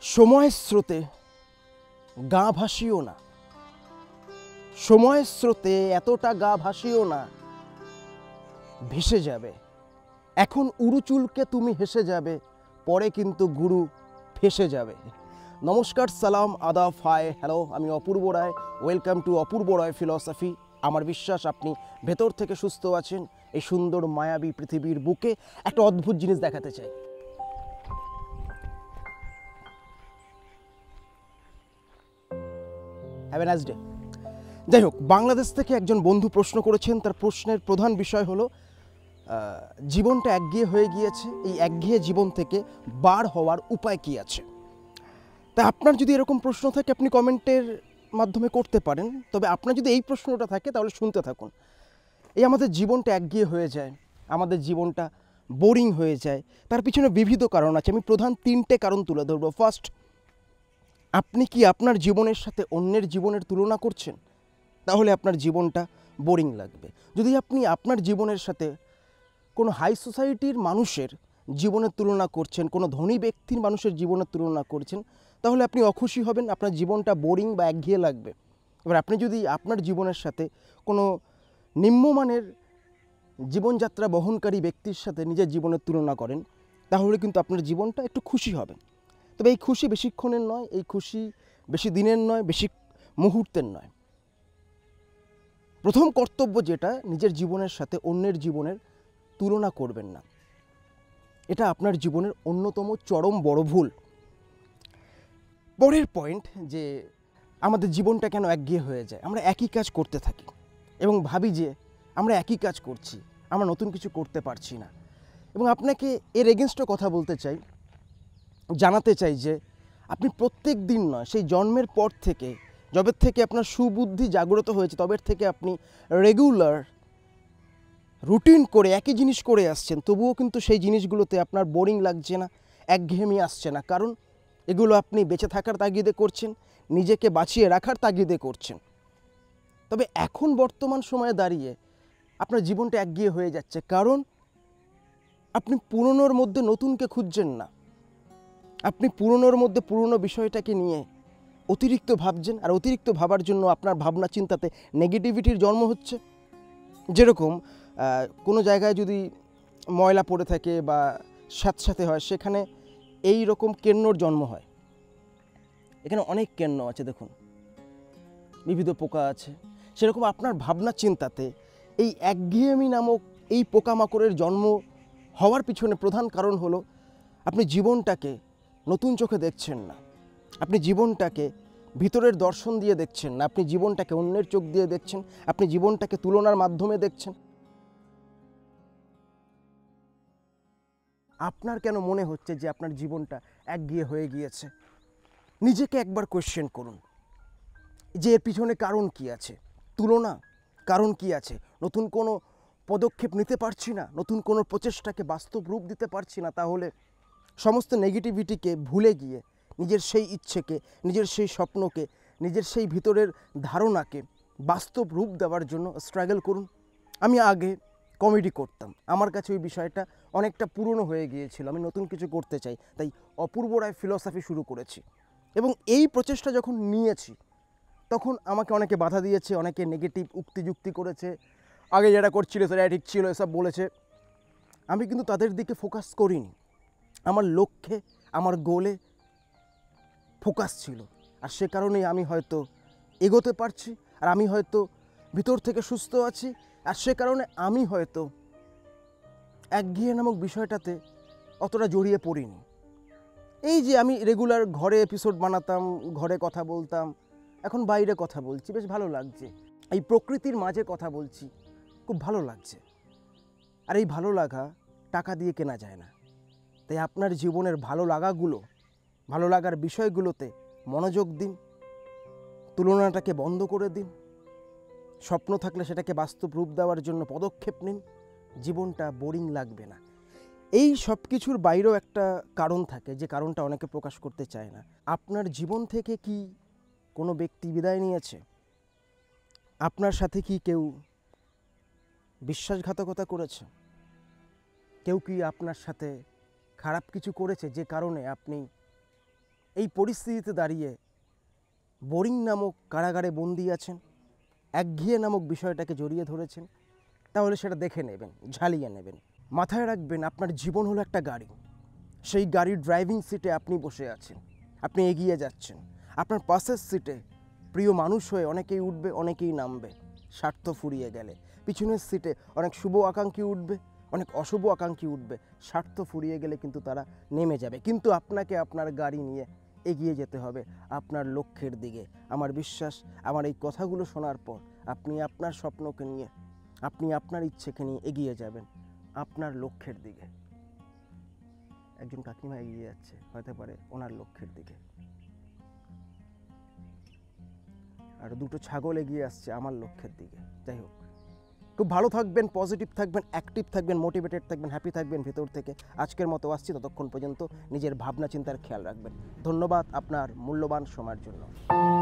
সময়ের স্রোতে গা ভাসিও না, সময়ের স্রোতে এতটা গা ভাসিও না, ভেসে যাবে। এখন উড়ু চুলকে তুমি হেসে যাবে, পরে কিন্তু গুরু ফেসে যাবে। নমস্কার, সালাম, আদাব, হাই, হ্যালো, আমি Apurba Roy. Welcome to Apurba Roy philosophy. আমার বিশ্বাস আপনি ভেতর থেকে সুস্থ আছেন। এই সুন্দর মায়াবী পৃথিবীর বুকে একটা অদ্ভুত জিনিস দেখাতে চাই। Have a nice day. যাই হোক, বাংলাদেশ থেকে একজন বন্ধু প্রশ্ন করেছেন। তার প্রশ্নের প্রধান বিষয় হলো জীবনটা একঘেয়ে হয়ে গিয়েছে, এই একঘেয়ে জীবন থেকে বার হওয়ার উপায় কি আছে। তা আপনার যদি এরকম প্রশ্ন থাকে আপনি কমেন্টের মাধ্যমে করতে পারেন। তবে আপনার যদি এই প্রশ্নটা থাকে তাহলে শুনতে থাকুন। এই আমাদের জীবনটা একঘেয়ে হয়ে যায়, আমাদের জীবনটা বোরিং হয়ে যায়, তার পিছনে বিবিধ কারণ আছে। আমি প্রধান 3টে কারণ তুলে ধরবো। ফার্স্ট, আপনি কি আপনার জীবনের সাথে অন্যের জীবনের তুলনা করছেন? তাহলে আপনার জীবনটা বোরিং লাগবে। যদি আপনি আপনার জীবনের সাথে কোনো হাই সোসাইটির মানুষের জীবনের তুলনা করছেন, কোনো ধনী ব্যক্তির মানুষের জীবনের তুলনা করছেন, তাহলে আপনি অখুশি হবেন, আপনার জীবনটা বোরিং বা একঘেয়ে লাগবে। এবার আপনি যদি আপনার জীবনের সাথে কোনো নিম্নমানের জীবনযাত্রা বহনকারী ব্যক্তির সাথে নিজের জীবনের তুলনা করেন, তাহলে কিন্তু আপনার জীবনটা একটু খুশি হবেন। তবে এই খুশি বেশিক্ষণের নয়, এই খুশি বেশি দিনের নয়, বেশি মুহূর্তের নয়। প্রথম কর্তব্য যেটা, নিজের জীবনের সাথে অন্যের জীবনের তুলনা করবেন না। এটা আপনার জীবনের অন্যতম চরম বড় ভুল। পরের পয়েন্ট, যে আমাদের জীবনটা কেন একঘেয়ে হয়ে যায়। আমরা একই কাজ করতে থাকি এবং ভাবি যে আমরা একই কাজ করছি, আমরা নতুন কিছু করতে পারছি না। এবং আপনাকে এর এগেনস্টে কথা বলতে চাই, জানাতে চাই যে আপনি প্রত্যেক দিন নয়, সেই জন্মের পর থেকে, যবের থেকে আপনার সুবুদ্ধি জাগ্রত হয়েছে, তবের থেকে আপনি রেগুলার রুটিন করে একই জিনিস করে আসছেন, তবুও কিন্তু সেই জিনিসগুলোতে আপনার বোরিং লাগছে না, একঘেয়েমি আসছে না। কারণ এগুলো আপনি বেঁচে থাকার তাগিদে করছেন, নিজেকে বাঁচিয়ে রাখার তাগিদে করছেন। তবে এখন বর্তমান সময়ে দাঁড়িয়ে আপনার জীবনটা একঘেয়ে হয়ে যাচ্ছে, কারণ আপনি পুরনোর মধ্যে নতুনকে খুঁজছেন না। আপনি পুরনোর মধ্যে পুরনো বিষয়টাকে নিয়ে অতিরিক্ত ভাবছেন, আর অতিরিক্ত ভাবার জন্য আপনার ভাবনা চিন্তাতে নেগেটিভিটির জন্ম হচ্ছে। যেরকম কোনো জায়গায় যদি ময়লা পড়ে থাকে বা স্যাঁতস্যাঁতে হয়, সেখানে এই রকম কেন্নর জন্ম হয়। এখানে অনেক কেন্ন আছে, দেখুন, বিবিধ পোকা আছে। সেরকম আপনার ভাবনা চিন্তাতে এই একঘেয়েমি নামক এই পোকামাকড়ের জন্ম হওয়ার পিছনে প্রধান কারণ হলো আপনি জীবনটাকে নতুন চোখে দেখছেন না, আপনি জীবনটাকে ভিতরের দর্শন দিয়ে দেখছেন না, আপনি জীবনটাকে অন্যের চোখ দিয়ে দেখছেন, আপনি জীবনটাকে তুলনার মাধ্যমে দেখছেন। আপনার কেন মনে হচ্ছে যে আপনার জীবনটা একঘেয়ে হয়ে গিয়েছে? নিজেকে একবার কোয়েশ্চেন করুন যে এর পিছনে কারণ কি আছে। তুলনা, কারণ কি আছে? নতুন কোনো পদক্ষেপ নিতে পারছি না, নতুন কোনো প্রচেষ্টাকে বাস্তব রূপ দিতে পারছি না। তাহলে সমস্ত নেগেটিভিটিকে ভুলে গিয়ে নিজের সেই ইচ্ছেকে, নিজের সেই স্বপ্নকে, নিজের সেই ভিতরের ধারণাকে বাস্তব রূপ দেওয়ার জন্য স্ট্রাগল করুন। আমি আগে কমেডি করতাম, আমার কাছে ওই বিষয়টা অনেকটা পুরনো হয়ে গিয়েছিল, আমি নতুন কিছু করতে চাই, তাই অপূর্ব রায় ফিলসফি শুরু করেছি। এবং এই প্রচেষ্টা যখন নিয়েছি, তখন আমাকে অনেকে বাধা দিয়েছে, অনেকে নেগেটিভ উক্তিযুক্তি করেছে, আগে যেটা করছিল সেটা ঠিক ছিল, এসব বলেছে। আমি কিন্তু তাদের দিকে ফোকাস করিনি, আমার লক্ষ্যে, আমার গোলে ফোকাস ছিল। আর সে কারণেই আমি হয়তো এগোতে পারছি, আর আমি হয়তো ভিতর থেকে সুস্থ আছি, আর সে কারণে আমি হয়তো একঘেয়ে নামক বিষয়টাতে অতটা জড়িয়ে পড়িনি। এই যে আমি রেগুলার ঘরে এপিসোড বানাতাম, ঘরে কথা বলতাম, এখন বাইরে কথা বলছি, বেশ ভালো লাগছে। এই প্রকৃতির মাঝে কথা বলছি, খুব ভালো লাগছে। আর এই ভালো লাগা টাকা দিয়ে কেনা যায় না। তাই আপনার জীবনের ভালো লাগাগুলো, ভালো লাগার বিষয়গুলোতে মনোযোগ দিন, তুলনাটাকে বন্ধ করে দিন, স্বপ্ন থাকলে সেটাকে বাস্তব রূপ দেওয়ার জন্য পদক্ষেপ নিন, জীবনটা বোরিং লাগবে না। এই সব কিছুর বাইরেও একটা কারণ থাকে, যে কারণটা অনেকে প্রকাশ করতে চায় না। আপনার জীবন থেকে কি কোনো ব্যক্তি বিদায় নিয়েছে? আপনার সাথে কি কেউ বিশ্বাসঘাতকতা করেছে? কেউ কি আপনার সাথে খারাপ কিছু করেছে, যে কারণে আপনি এই পরিস্থিতিতে দাঁড়িয়ে বোরিং নামক কারাগারে বন্দী আছেন, একঘেয়ে নামক বিষয়টাকে জড়িয়ে ধরেছেন, তাহলে সেটা দেখে নেবেন, ঝালিয়ে নেবেন। মাথায় রাখবেন, আপনার জীবন হলো একটা গাড়ি। সেই গাড়ির ড্রাইভিং সিটে আপনি বসে আছেন, আপনি এগিয়ে যাচ্ছেন। আপনার পাশের সিটে প্রিয় মানুষ হয়ে অনেকেই উঠবে, অনেকেই নামবে স্বার্থ ফুরিয়ে গেলে। পিছনের সিটে অনেক শুভ আকাঙ্ক্ষী উঠবে, অনেক অশুভ আকাঙ্ক্ষী উঠবে, স্বার্থ ফুরিয়ে গেলে কিন্তু তারা নেমে যাবে। কিন্তু আপনাকে আপনার গাড়ি নিয়ে এগিয়ে যেতে হবে আপনার লক্ষ্যের দিকে। আমার বিশ্বাস, আমার এই কথাগুলো শোনার পর আপনি আপনার স্বপ্নকে নিয়ে, আপনি আপনার ইচ্ছেকে নিয়ে এগিয়ে যাবেন আপনার লক্ষ্যের দিকে। একজন কাকিমা এগিয়ে যাচ্ছে, হতে পারে ওনার লক্ষ্যের দিকে, আর দুটো ছাগল এগিয়ে আসছে আমার লক্ষ্যের দিকে। যাই হোক, খুব ভালো থাকবেন, পজিটিভ থাকবেন, অ্যাক্টিভ থাকবেন, মোটিভেটেড থাকবেন, হ্যাপি থাকবেন ভেতর থেকে। আজকের মতো আসছি, ততক্ষণ পর্যন্ত নিজের ভাবনা চিন্তার খেয়াল রাখবেন। ধন্যবাদ আপনার মূল্যবান সময়ের জন্য।